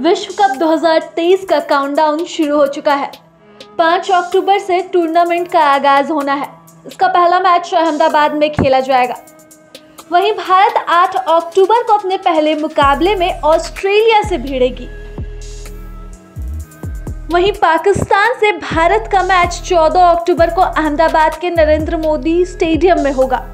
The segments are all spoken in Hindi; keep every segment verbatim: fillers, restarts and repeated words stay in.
विश्व कप दो हज़ार तेईस का काउंटडाउन शुरू हो चुका है। पाँच अक्टूबर से टूर्नामेंट का आगाज होना है। इसका पहला मैच अहमदाबाद में खेला जाएगा। वहीं भारत आठ अक्टूबर को अपने पहले मुकाबले में ऑस्ट्रेलिया से भिड़ेगी। वहीं पाकिस्तान से भारत का मैच चौदह अक्टूबर को अहमदाबाद के नरेंद्र मोदी स्टेडियम में होगा।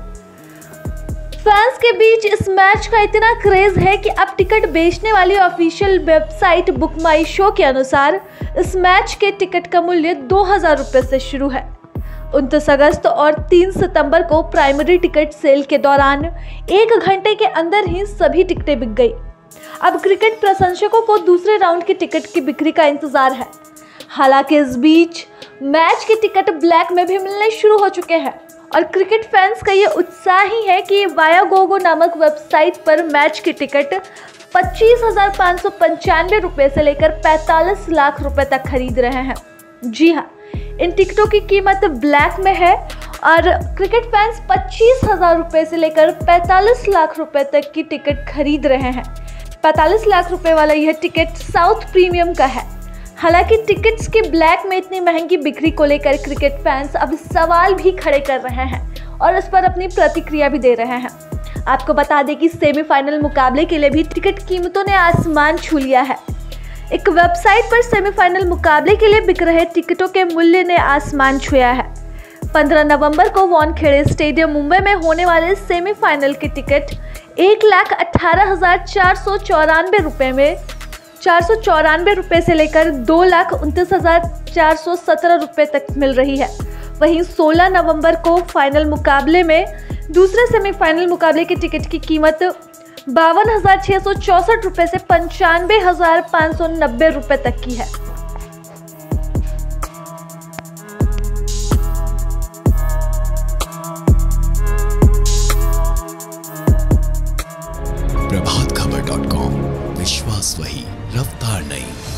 फैंस के बीच इस मैच का इतना क्रेज है कि अब टिकट बेचने वाली official website Book My Show के अनुसार इस मैच के टिकट का मूल्य दो हज़ार रुपये से शुरू है। उनतीस अगस्त और तीन सितंबर को प्राइमरी टिकट सेल के दौरान एक घंटे के अंदर ही सभी टिकटें बिक गई। अब क्रिकेट प्रशंसकों को दूसरे राउंड की टिकट की बिक्री का इंतजार है। हालांकि इस बीच मैच के टिकट ब्लैक में भी मिलने शुरू हो चुके हैं और क्रिकेट फैंस का ये उत्साह ही है कि वायागोगो नामक वेबसाइट पर मैच की टिकट पच्चीस हजार पाँच सौ पंचानवे रुपये से लेकर पैंतालीस लाख रुपए तक खरीद रहे हैं। जी हाँ, इन टिकटों की कीमत ब्लैक में है और क्रिकेट फैंस पच्चीस हजार रुपये से लेकर पैंतालीस लाख रुपए तक की टिकट खरीद रहे हैं। पैंतालीस लाख रुपए वाला यह टिकट साउथ प्रीमियम का है। हालांकि टिकट्स के ब्लैक में इतनी महंगी बिक्री को लेकर क्रिकेट फैंस अब सवाल भी खड़े कर रहे हैं और इस पर अपनी प्रतिक्रिया भी दे रहे हैं। आपको बता दें कि सेमीफाइनल मुकाबले के लिए भी टिकट कीमतों ने आसमान छू लिया है। एक वेबसाइट पर सेमीफाइनल मुकाबले के लिए बिक रहे टिकटों के मूल्य ने आसमान छुआ है। पंद्रह नवंबर को वानखेड़े स्टेडियम मुंबई में होने वाले सेमीफाइनल के टिकट एक लाख अट्ठारह हजार चार सौ चौरानवे रुपये में चार सौ चौरानवे रुपये से लेकर दो लाख उनतीस हजार चार सौ सत्रह रुपये तक मिल रही है। वहीं सोलह नवंबर को फाइनल मुकाबले में दूसरे सेमीफाइनल मुकाबले की टिकट की कीमत बावन हजार छः सौ चौसठ रुपये से पंचानवे हजार पाँच सौ नब्बे रुपये तक की है। प्रभात खबर डॉट कॉम, विश्वास वही, रफ्तार नहीं।